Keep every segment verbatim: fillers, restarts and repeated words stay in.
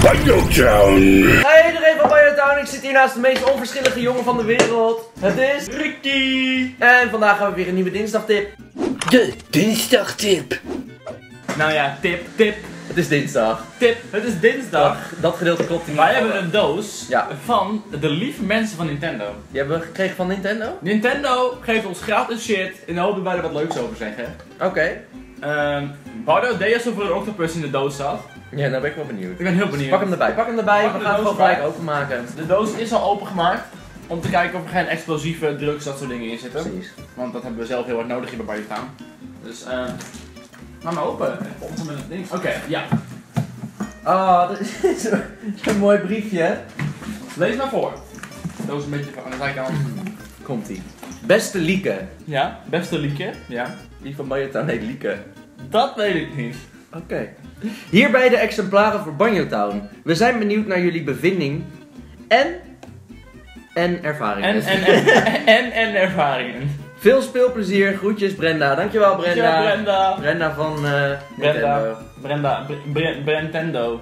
BanjoTown. Hey iedereen van BanjoTown, ik zit hier naast de meest onverschillige jongen van de wereld. Het is Ricky. En vandaag gaan we weer een nieuwe dinsdagtip. De dinsdagtip. Nou ja, tip, tip. Het is dinsdag. Tip, het is dinsdag. Dat, dat gedeelte klopt niet. Wij hebben een doos Ja. van de lieve mensen van Nintendo. Die hebben we gekregen van Nintendo? Nintendo geeft ons gratis shit in de hoop dat wij er wat leuks over zeggen. Oké. Okay. Um, Bardo deed alsof er een octopus in de doos zat. Ja, nou ben ik wel benieuwd. Ik ben heel benieuwd. Pak hem erbij, pak hem erbij. Pak we de gaan het doos gewoon gelijk erbij. openmaken. De doos is al opengemaakt om te kijken of er geen explosieve drugs, dat soort dingen in zitten. Precies. Want dat hebben we zelf heel hard nodig hier bij BanjoTown. Dus eh, uh, laat maar open. Even met het ding. Oké, okay, ja. Oh, dat is een, een mooi briefje. Lees maar voor. De doos een beetje aan de zijkant. Komt-ie. Beste Lieke. Ja, beste Lieke. Ja. Die van BanjoTown heet Lieke. Dat weet ik niet. Oké. Okay. Hierbij de exemplaren voor BanjoTown. We zijn benieuwd naar jullie bevinding en, en ervaringen. En, en, en, en, en ervaringen. Veel speelplezier, groetjes Brenda. Dankjewel Brenda. Dankjewel Brenda. Brenda van uh, Brenda. Nintendo. Brenda. Bre Brentendo.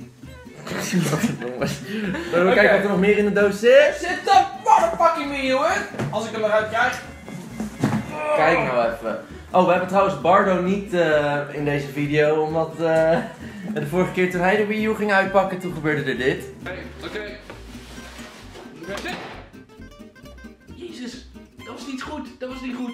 Zullen we kijken wat er nog meer in de doos zit? Zit een motherfucking miljoen, als ik hem eruit krijg. Kijk nou even. Oh, we hebben trouwens Bardo niet uh, in deze video, omdat uh, de vorige keer toen hij de Wii U ging uitpakken, toen gebeurde er dit. Oké, oké. Jezus, dat was niet goed, dat was niet goed.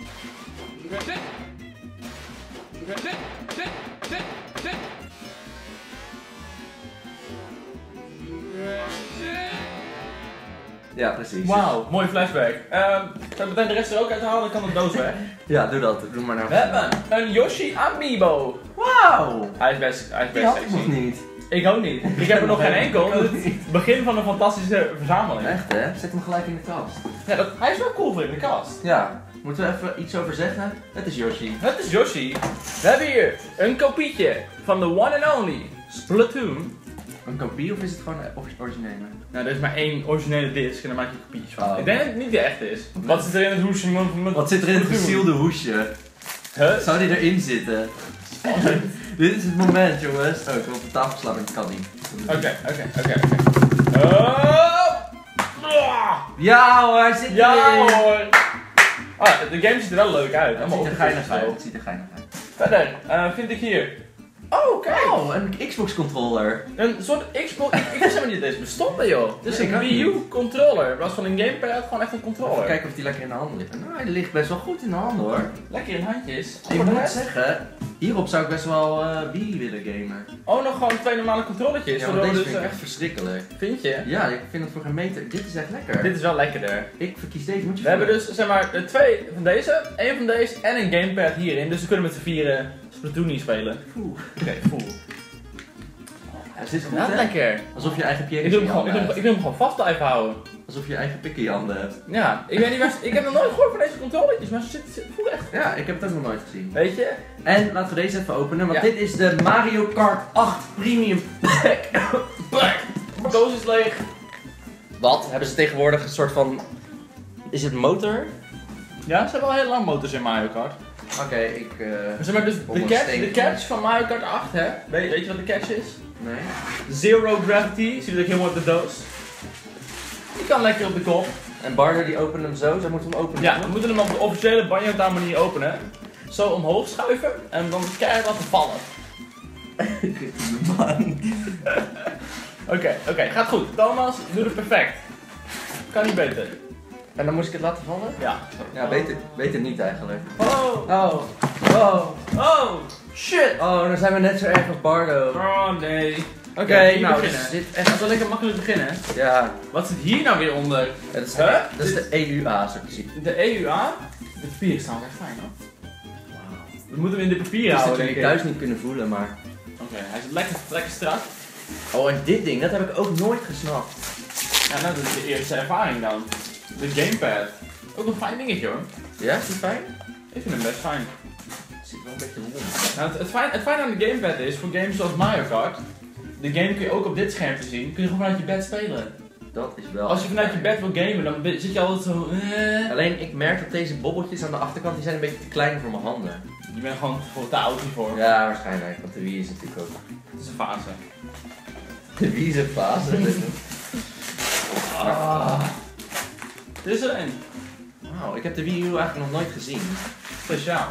Ja, precies. Wauw, mooie flashback. Um, Zal ik meteen de rest er ook uithalen, dan kan de doos weg. Ja, doe dat. Doe maar nou. We hebben een Yoshi Amiibo. Wauw! Hij is best, hij is Die best had ik sexy. nog niet. Ik ook niet. Ik heb er nog geen enkel. Ik ook Het is het begin van een fantastische verzameling. Echt hè? Zet hem gelijk in de kast. Ja, dat, hij is wel cool voor in de kast. Ja. Moeten we even iets over zeggen? Het is Yoshi. Het is Yoshi. We hebben hier een kopietje van de one and only Splatoon. Een kopie of is het gewoon een originele? Nou, er is maar één originele disc en daar maak je kopietjes van. Oh. Ik denk dat het niet de echte is. Wat zit er in het hoesje? Wat zit er in het gesielde hoesje? Huh? Zou die erin zitten? Dit is het moment jongens. Oh, ik wil op de tafel slaan, maar dat kan niet. Oké, oké, oké, oké. Oh! Ja hoor, hij zit Ja erin! hoor! Ah, de game ziet er wel leuk uit. Het Allemaal ziet er geinig opgezet uit. zo. Het ziet er geinig uit. Verder uh, vind ik hier. Oh, kijk! Oh, een Xbox controller. Een soort Xbox. Ik, ik wist helemaal niet dat deze bestond, joh. Het is Nee, ik een ook Wii U niet. controller. In plaats van een gamepad, gewoon echt een controller. Even kijken of die lekker in de handen ligt. Nou, hij ligt best wel goed in de handen hoor. Lekker in handjes. Ik Voor de moet rest- zeggen, hierop zou ik best wel uh, Wii willen gamen. Oh, nog gewoon twee normale controlletjes. Ja, want waardoor deze dus, vind ik eh, echt verschrikkelijk. Vind je? Ja, ik vind het voor geen meter. Dit is echt lekker. Dit is wel lekkerder. Ik verkies deze, moet je We hebben voelen. dus zeg maar de twee van deze, één van deze en een gamepad hierin. Dus we kunnen met z'n vieren Splatoon niet spelen. Oeh. Oké, voel. Het is goed Ja, hè? lekker. Alsof je eigen Ik pier wil hem gewoon, ik wil, hem- ik wil hem gewoon vast blijven houden. Alsof je je eigen pik in je handen hebt. Ja, ik weet niet waar ze- ik heb nog nooit gehoord van deze controlletjes, maar ze zitten, ze voelen echt. Ja, ik heb het ook nog nooit gezien. Weet je? En laten we deze even openen, want Ja. dit is de Mario Kart acht Premium Pack. Bak! De doos is leeg. Wat? Hebben ze tegenwoordig een soort van... Is het motor? Ja, ze hebben al heel lang motors in Mario Kart. Oké, ik... Uh... Maar zeg maar, dus de Onder catch, steen. de catch van Mario Kart acht, hè? Weet, weet je wat de catch is? Nee. Zero gravity, zie je dat ook heel mooi op de doos. Die kan lekker op de kop. En Barder die opent hem zo, zo moeten we hem openen. Ja, we moeten hem op de officiële BanjoTown manier openen. Zo omhoog schuiven en dan keihard laten vallen. Man. Oké, oké, gaat goed. Thomas, doe het perfect. Kan niet beter. En dan moest ik het laten vallen? Ja. Ja, beter, beter niet eigenlijk. Oh, Oh, oh, oh, shit. oh, dan zijn we net zo erg als Bardo. Oh nee. Oké, Oké, hier nou, beginnen. dus dit Echt, dat is wel lekker makkelijk beginnen. Ja, Wat zit hier nou weer onder? dat is, Huh? dat is de E U A, zo te zien. De E U A? De papier staat echt fijn hoor. Dat moeten we in de papier Dus dat houden, jullie denk ik. thuis niet kunnen voelen, maar... Oké, hij zit lekker, lekker strak. Oh, en dit ding, dat heb ik ook nooit gesnapt. Ja, nou, dat is de eerste ervaring dan. De gamepad. Ook een fijn dingetje hoor. Ja, is die fijn? Ik vind hem best fijn. Het zit wel een beetje rond. Nou, het, het, fijn, het fijn aan de gamepad is, voor games zoals Mario Kart, de game kun je ook op dit schermpje zien, kun je gewoon vanuit je bed spelen. Dat is wel... Als je vanuit je bed wil gamen, dan zit je altijd zo... eh. Alleen, ik merk dat deze bobbeltjes aan de achterkant, die zijn een beetje te klein voor mijn handen. Je bent gewoon voor te oud hiervoor. Ja, waarschijnlijk, want de Wii is natuurlijk ook... Het is een fase. De wieze fase. Ah. Dit is er een. Wauw, ik heb de Wii U eigenlijk nog nooit gezien. Speciaal.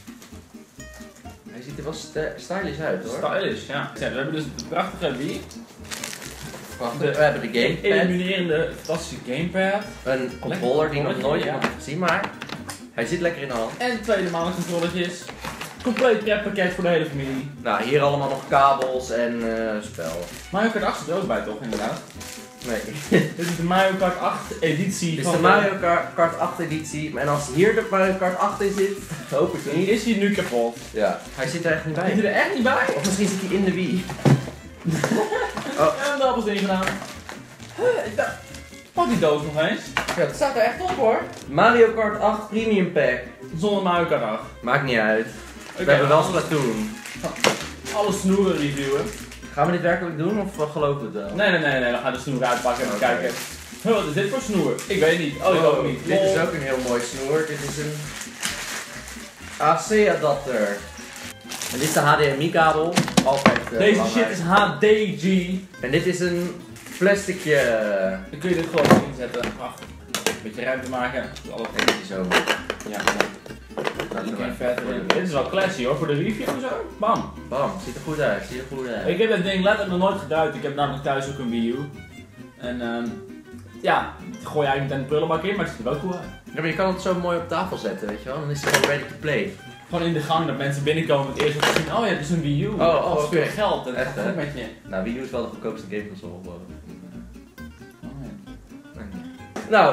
Hij ziet er wel st stylish uit hoor. Stylish, ja. We hebben dus de prachtige Wii. Wacht, we hebben de gamepad. Illuminerende, fantastische gamepad. Een controller die ik nog nooit ja. heb gezien, maar hij zit lekker in de hand. En twee normale controlletjes. Compleet pretpakket voor de hele familie. Nou, hier allemaal nog kabels en uh, spel. Mario Kart acht zit er ook bij toch, inderdaad? Nee. Dit is de Mario Kart acht editie. Dit is van de Mario Kart acht editie. En als hier de Mario Kart acht in zit, hoop ik niet. Is hij nu kapot? Ja, hij zit er echt niet Zit hij bij. er echt niet bij? Of misschien zit hij in de Wii. Oh. En de appels erin gedaan. Huh, ik dacht... Pak die doos nog eens. Ja, het staat er echt op hoor. Mario Kart acht Premium Pack. Zonder Mario Kart acht. Maakt niet uit. Okay, we hebben wel alles- Splatoon. Alle snoeren reviewen. Gaan we dit werkelijk doen of uh, geloven we het wel? Nee, nee, nee, nee, we gaan de snoer uitpakken en Oké. kijken. Huh, wat is dit voor snoer? Ik weet niet. Oh, ik ook niet. Dit is Lol. ook een heel mooi snoer. Dit is een A C adapter. En dit is de H D M I kabel. Altijd uh, Deze belangrijk. shit is H D G. En dit is een plasticje. Dan kun je dit gewoon inzetten. Wacht. Een beetje ruimte maken. Alles Denk je zo. Ja, geen vet erin. Dit is wel classy hoor, voor de review en zo. Bam. Bam, ziet er goed uit, ziet er goed uit. Ik heb dat ding letterlijk nog nooit gebruikt. Ik heb namelijk thuis ook een Wii U. En ehm ja, ik gooi eigenlijk meteen de prullenbak in, maar het ziet er wel cool uit. Ja, maar je kan het zo mooi op tafel zetten, weet je wel? Dan is het gewoon ready to play. Gewoon in de gang dat mensen binnenkomen het eerst wat ze zien. Oh ja, dit is een Wii U. Oh, dat oh, kost veel oké. geld. En het Echt, gaat hè? goed met je. Nou, Wii U is wel de goedkoopste gameconsole geworden. Oh, ja. Nou.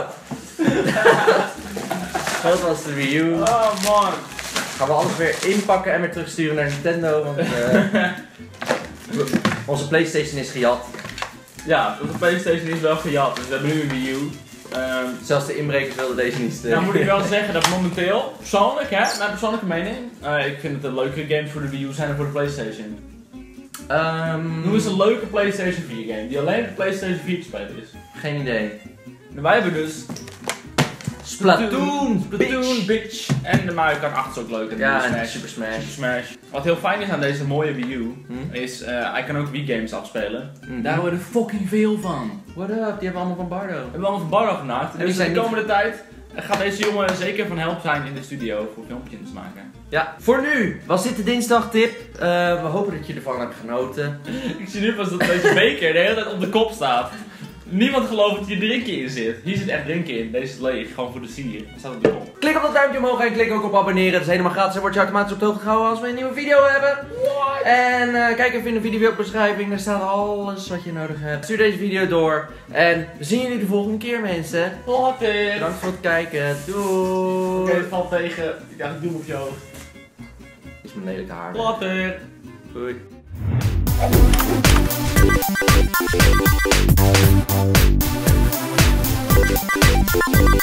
Dat was de Wii U. Oh man. Gaan we alles weer inpakken en weer terugsturen naar Nintendo, want uh, onze PlayStation is gejat. Ja, de PlayStation is wel gejat, dus we hebben nu een Wii U. Ehm Zelfs de inbrekers wilden deze niet stelen. nou moet ik wel zeggen dat momenteel, persoonlijk hè, mijn persoonlijke mening, uh, ik vind het een leukere games voor de Wii U zijn dan voor de PlayStation. Um, Noem eens een leuke PlayStation vier game die alleen op de PlayStation vier te spelen is. Geen idee. En wij hebben dus Splatoon, Splatoon, bitch. En de Mario Kart acht is ook leuk. En Ja, de en Smash. Super Smash. Super Smash. Wat heel fijn is aan deze mooie Wii U, Hm? is uh, hij kan ook Wii games afspelen. Mhm. Daar hebben we er fucking veel van. What up? Die hebben we allemaal van Bardo. We hebben allemaal van Bardo gemaakt. En En die dus zijn de niet- komende tijd gaat deze jongen zeker van help zijn in de studio voor filmpjes te maken. Ja, voor nu was dit de dinsdagtip. Uh, we hopen dat je ervan hebt genoten. Ik zie nu pas dat deze beker de hele tijd op de kop staat. Niemand gelooft dat hier drinken in zit. Hier zit echt drinken in. Deze is leeg, gewoon voor de sier. Dat staat op de kop. Klik op dat duimpje omhoog en klik ook op abonneren. Dat is helemaal gratis en word je automatisch op de hoogte gehouden als we een nieuwe video hebben. What? En uh, kijk even in de videobeschrijving, daar staat alles wat je nodig hebt. Stuur deze video door en we zien jullie de volgende keer mensen. Later. Bedankt voor het kijken, doei! Oké, het valt tegen. Ik dacht ik doe hem op je hoofd. Is mijn lelijke haar. Later. Doei. We'll be right back.